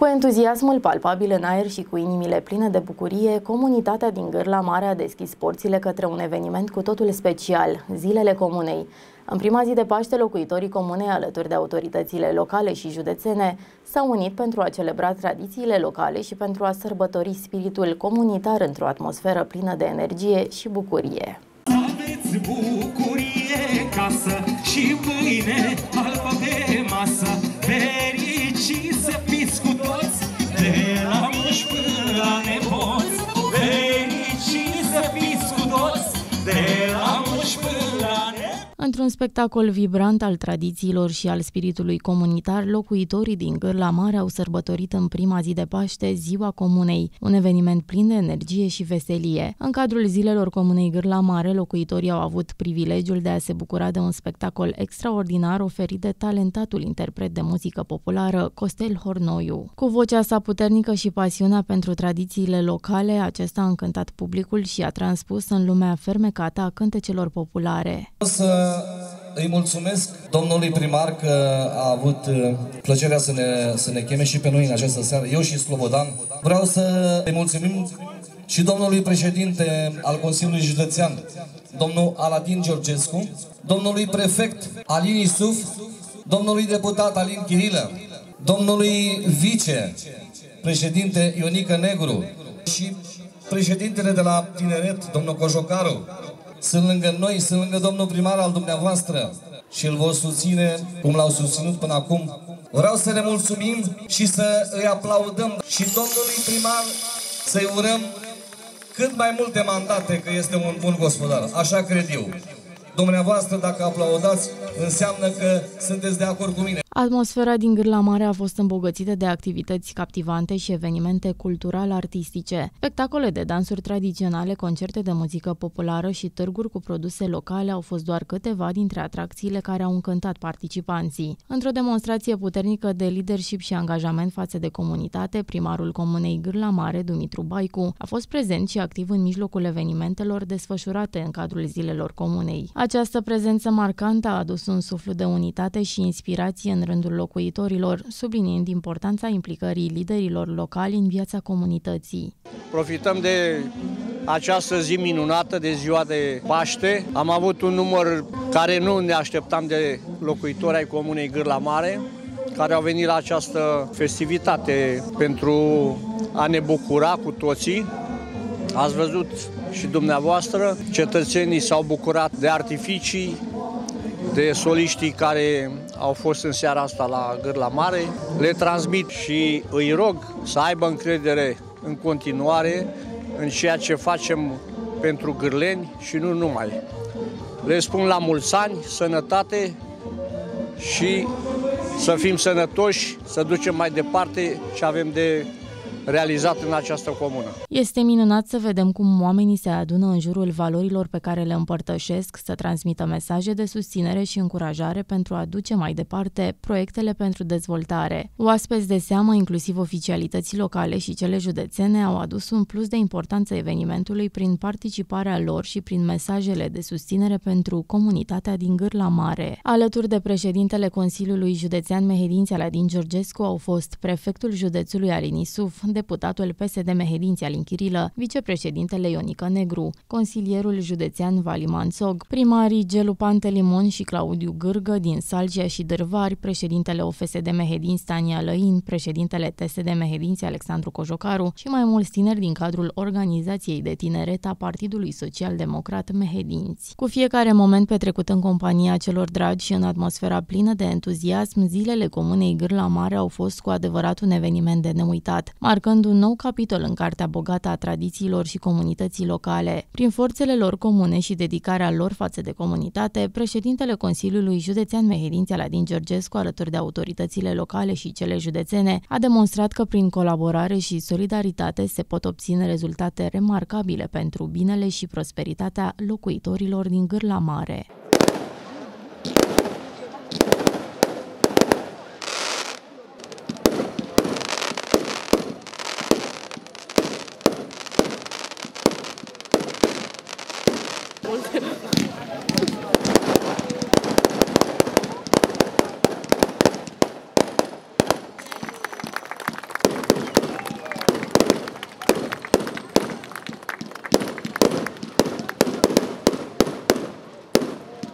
Cu entuziasmul palpabil în aer și cu inimile pline de bucurie, comunitatea din Gârla Mare a deschis porțile către un eveniment cu totul special, Zilele Comunei. În prima zi de Paște, locuitorii comunei, alături de autoritățile locale și județene, s-au unit pentru a celebra tradițiile locale și pentru a sărbători spiritul comunitar într-o atmosferă plină de energie și bucurie. Aveți bucurie casă și mâine albă pe masă, fericiți să fiți cu toți, de la muși până la nepoți, fericiți să fiți cu toți, de la muși până la nepoți. Într-un spectacol vibrant al tradițiilor și al spiritului comunitar, locuitorii din Gârla Mare au sărbătorit în prima zi de Paște Ziua Comunei, un eveniment plin de energie și veselie. În cadrul Zilelor Comunei Gârla Mare, locuitorii au avut privilegiul de a se bucura de un spectacol extraordinar oferit de talentatul interpret de muzică populară, Costel Hornoiu. Cu vocea sa puternică și pasiunea pentru tradițiile locale, acesta a încântat publicul și a transpus în lumea fermecată a cântecelor populare. Îi mulțumesc domnului primar că a avut plăcerea să ne cheme și pe noi în această seară, eu și Slobodan. Vreau să îi mulțumim și domnului președinte al Consiliului Județean, domnul Aladin Georgescu, domnului prefect Alin Isuf, domnului deputat Alin Chirilă, domnului vice-președinte Ionica Negru și președintele de la Tineret, domnul Cojocaru. Sunt lângă noi, sunt lângă domnul primar al dumneavoastră și îl vor susține cum l-au susținut până acum. Vreau să le mulțumim și să îi aplaudăm și domnului primar să-i urăm cât mai multe mandate, că este un bun gospodar. Așa cred eu. Dumneavoastră, dacă aplaudați, înseamnă că sunteți de acord cu mine. Atmosfera din Gârla Mare a fost îmbogățită de activități captivante și evenimente cultural-artistice. Spectacole de dansuri tradiționale, concerte de muzică populară și târguri cu produse locale au fost doar câteva dintre atracțiile care au încântat participanții. Într-o demonstrație puternică de leadership și angajament față de comunitate, primarul comunei Gârla Mare, Dumitru Baicu, a fost prezent și activ în mijlocul evenimentelor desfășurate în cadrul Zilelor Comunei. Această prezență marcantă a adus un suflu de unitate și inspirație în rândul locuitorilor, subliniind importanța implicării liderilor locali în viața comunității. Profităm de această zi minunată de ziua de Paște. Am avut un număr care nu ne așteptam de locuitori ai comunei Gârla Mare, care au venit la această festivitate pentru a ne bucura cu toții. Ați văzut și dumneavoastră, cetățenii s-au bucurat de artificii, de soliștii care au fost în seara asta la Gârla Mare. Le transmit și îi rog să aibă încredere în continuare în ceea ce facem pentru gârleni și nu numai. Le spun la mulți ani, sănătate și să fim sănătoși, să ducem mai departe ce avem de realizat în această comună. Este minunat să vedem cum oamenii se adună în jurul valorilor pe care le împărtășesc, să transmită mesaje de susținere și încurajare pentru a duce mai departe proiectele pentru dezvoltare. Oaspeți de seamă, inclusiv oficialități locale și cele județene, au adus un plus de importanță evenimentului prin participarea lor și prin mesajele de susținere pentru comunitatea din Gârla Mare. Alături de președintele Consiliului Județean Mehedinți Aladin Georgescu au fost prefectul județului Alin Isuf, deputatul PSD Mehedinți Alin Chirilă, vicepreședintele Ionica Negru, consilierul județean Vali Manțog, primarii Gelu Pantelimon și Claudiu Gârgă din Salgia și Dârvari, președintele OFSD Mehedinți Tania Lăin, președintele TSD Mehedinți Alexandru Cojocaru și mai mulți tineri din cadrul organizației de tineret a Partidului Social Democrat Mehedinți. Cu fiecare moment petrecut în compania celor dragi și în atmosfera plină de entuziasm, Zilele Comunei Gârla Mare au fost cu adevărat un eveniment de neuitat, marcând un nou capitol în cartea bogată a tradițiilor și comunității locale. Prin forțele lor comune și dedicarea lor față de comunitate, președintele Consiliului Județean Mehedinți Aladin Georgescu, alături de autoritățile locale și cele județene, a demonstrat că prin colaborare și solidaritate se pot obține rezultate remarcabile pentru binele și prosperitatea locuitorilor din Gârla Mare.